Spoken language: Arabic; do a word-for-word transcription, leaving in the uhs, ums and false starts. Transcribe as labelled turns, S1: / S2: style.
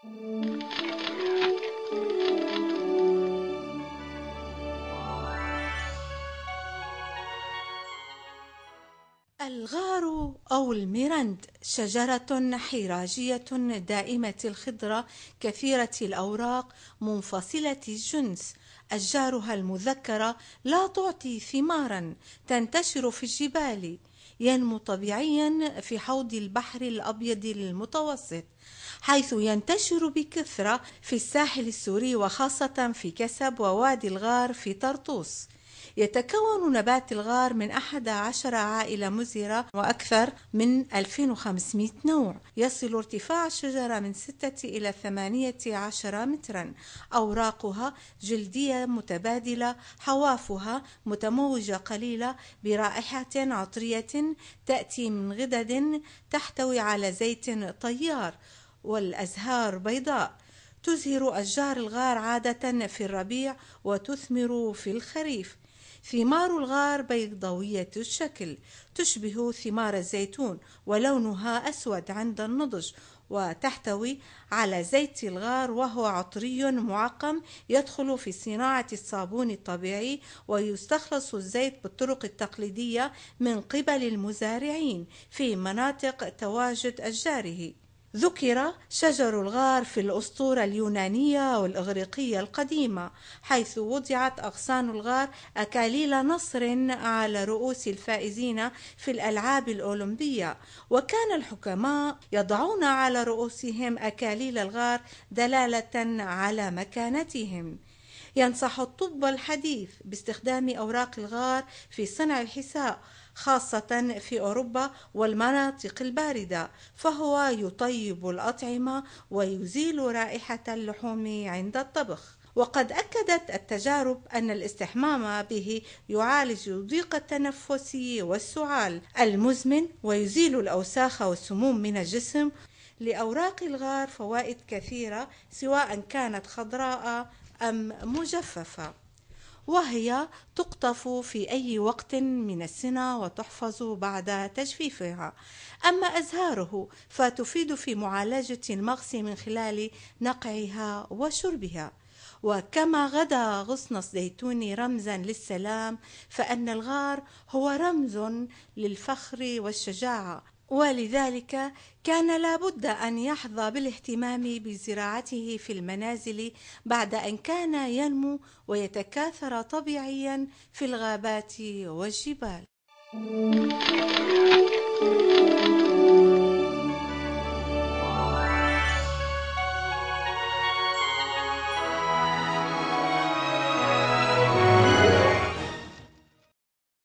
S1: الغار أو الميرند شجرة حراجية دائمة الخضرة كثيرة الأوراق منفصلة الجنس. أشجارها المذكرة لا تعطي ثمارا، تنتشر في الجبال. ينمو طبيعيا في حوض البحر الأبيض المتوسط، حيث ينتشر بكثرة في الساحل السوري وخاصة في كسب ووادي الغار في طرطوس. يتكون نبات الغار من أحد عشر عائلة مزهرة وأكثر من ألفين وخمسمائة نوع. يصل ارتفاع الشجرة من ستة إلى ثمانية عشر مترا. أوراقها جلدية متبادلة، حوافها متموجة قليلة برائحة عطرية تأتي من غدد تحتوي على زيت طيار، والأزهار بيضاء. تزهر أشجار الغار عادة في الربيع وتثمر في الخريف. ثمار الغار بيضاوية الشكل، تشبه ثمار الزيتون، ولونها أسود عند النضج، وتحتوي على زيت الغار وهو عطري معقم يدخل في صناعة الصابون الطبيعي، ويستخلص الزيت بالطرق التقليدية من قبل المزارعين في مناطق تواجد أشجاره. ذكر شجر الغار في الأسطورة اليونانية والإغريقية القديمة، حيث وضعت أغصان الغار أكاليل نصر على رؤوس الفائزين في الألعاب الأولمبية، وكان الحكماء يضعون على رؤوسهم أكاليل الغار دلالة على مكانتهم. ينصح الطب الحديث باستخدام أوراق الغار في صنع الحساء، خاصة في أوروبا والمناطق الباردة، فهو يطيب الأطعمة ويزيل رائحة اللحوم عند الطبخ. وقد أكدت التجارب أن الاستحمام به يعالج ضيق التنفس والسعال المزمن، ويزيل الأوساخ والسموم من الجسم. لأوراق الغار فوائد كثيرة، سواء كانت خضراء أم مجففة، وهي تقطف في أي وقت من السنة وتحفظ بعد تجفيفها. أما أزهاره فتفيد في معالجة المغص من خلال نقعها وشربها. وكما غدا غصن الزيتون رمزا للسلام، فإن الغار هو رمز للفخر والشجاعة، ولذلك كان لابد أن يحظى بالاهتمام بزراعته في المنازل بعد أن كان ينمو ويتكاثر طبيعيا في الغابات والجبال.